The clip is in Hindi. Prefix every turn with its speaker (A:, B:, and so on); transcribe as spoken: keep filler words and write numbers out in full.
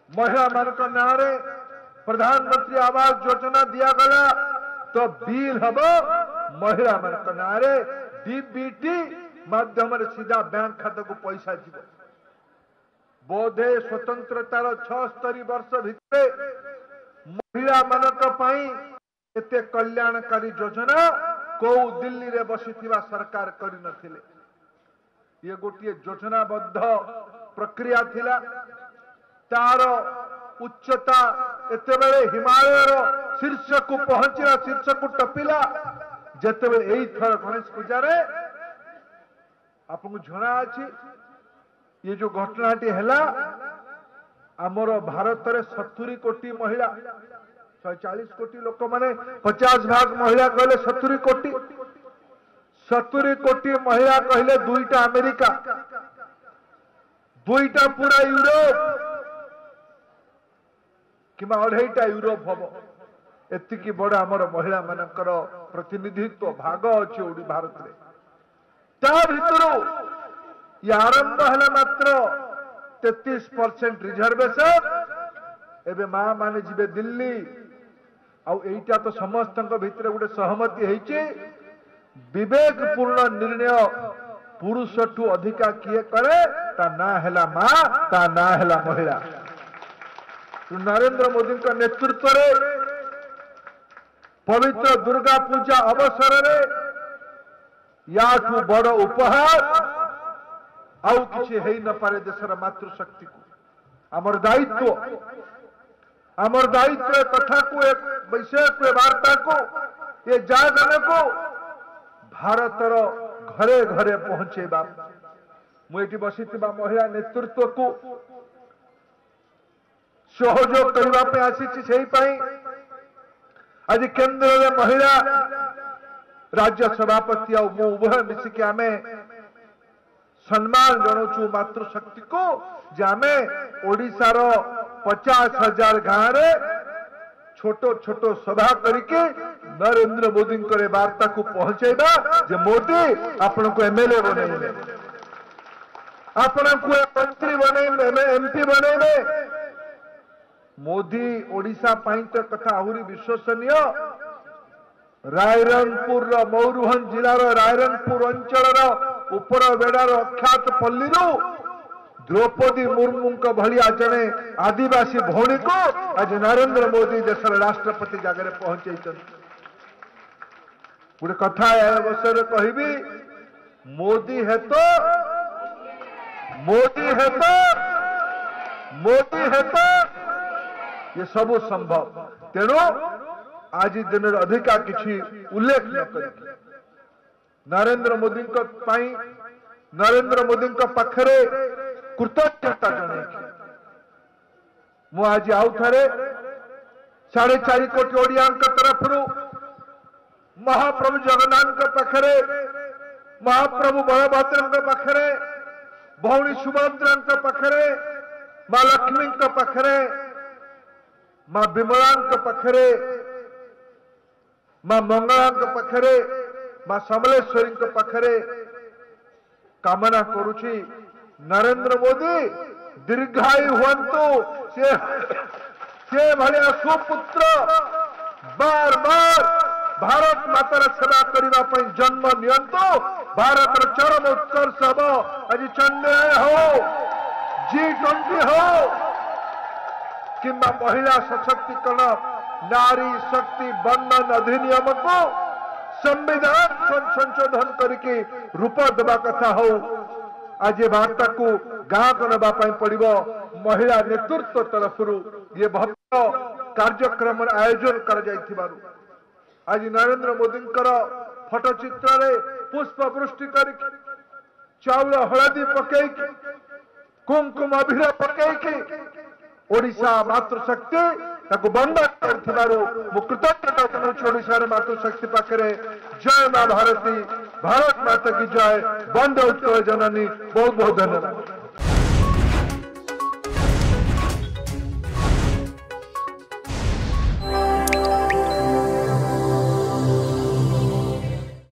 A: महिला मान नाँ प्रधानमंत्री आवास योजना दिया गला तो बिल हम महिला मान नाँ डीबीटी माध्यम सीधा बैंक खाता को पैसा जीव बोधे स्वतंत्रतार छस्तरी वर्ष भितर महिला मान एते कल्याणकारी योजना को दिल्ली रे बसिथिबा सरकार करि नथिले। ये गोटे योजनाबद्ध प्रक्रिया थिला। तार उच्चता एते बेले हिमालयर शीर्ष को पहुंचला, शीर्ष को टपिला जेते बेले एई थर गणेश पूजा रे आपको जଣା अछि ये जो घटनाटी हैला आमर भारत रे सत्तरी कोटी महिला चालीस कोटी लोक माने पचास भाग महिला कहले सत्तरी कोटी सत्तरी कोटी महिला कहले दुईटा अमेरिका दुईटा पूरा यूरोप किमा अढ़ईटा यूरोप हम एतिकी बड़ आमर महिला मानकर प्रतिनिधित्व भाग अच्छे ओडी भारत रे ता भितरो ये आरंभ है मात्र तैंतीस परसेंट रिजर्वेशन एबे मां माने जिबे दिल्ली आउ एटा तो समस्त भितर गोटे सहमति है विवेकपूर्ण निर्णय पुरुष ठू अधिका किए करे ता ना हैला मां ता ना हैला महिला। नरेंद्र मोदी का नेतृत्व रे पवित्र दुर्गा पूजा अवसर रे याठू बड़ उपहार आउ किसी है न पारे देशर मातृशक्ति को आमर दायित्व आमर दायित्व कथा को एक विषय को वार्ता को ये जागने को भारतर घरे घरे पहुंचेबा मुझे बसी महिला नेतृत्व को सहयोग करने आसी आज केंद्र में महिला राज्य सभापति आ उभय मिसिक आम सम्मान जनाऊँ मातृशक्ति को जे आम ओडिशार पचास हजार गाँव रे छोटो छोटो सभा करके नरेंद्र मोदी वार्ता को पहुंचेबा जे मोदी आपण को एमएलए बनइबे आपण को मंत्री बनइबे एमपी बनइबे मोदी ओडिशा पाई तो कथा आहुरी विश्वसनीय रायरंगपुर मयूरभंज जिलार रायरंगपुर अंचल उपर बेड़ार अख्यात पल्ली द्रौपदी मुर्मू भलिया जने आदिवासी भौणी को आज नरेंद्र मोदी देशर राष्ट्रपति जगह पहुंचे गोटे कथा अवसर कहबी मोदी है तो मोदी है तो मोदी है तो ये सब संभव तेणु आज दिन अधिका किसी उल्लेख न कर नरेंद्र मोदी नरेंद्र मोदी पाखरे कृतज्ञता जन मुझे आउ थे साढ़े चार कोटी ओडिया तरफ महाप्रभु जगन्नाथ पाखरे महाप्रभु बलभद्र पाखरे भौणी सुभद्रा पाखरे माँ लक्ष्मी पाखरे माँ विमला पाखरे माँ मंगला पाखरे माँ समलेश्वरी पाखरे कामना करुछि नरेंद्र मोदी दीर्घायु हुंतु से से भलिया सुपुत्र बार बार भारत मातार सेवा करने पर जन्म नियंतु भारत चरम उत्कर्ष हम आज चंद्रयान हो जी ट्वेंटी हो कि महिला सशक्तिकरण नारी शक्ति बंधन अधिनियम को संविधान संशोधन करके रूप देवा कथा हो आज वार्ता को गाँ को नापी पड़ो महिला नेतृत्व तरफ ये भव्य कार्यक्रम आयोजन कर आज नरेंद्र मोदी फटोचित्र रे पुष्प वृष्टि कर चाउल हलदी पकई कुमकुम अभिर पकई ओडिशा मातृशक्ति ताको बंधन कर कृतज्ञता जनाऊँ ओडिशा मातृशक्ति पाखे जय माँ भारती भारत माता की जय वंदे उत्कल जननी बहुत बहुत धन्यवाद।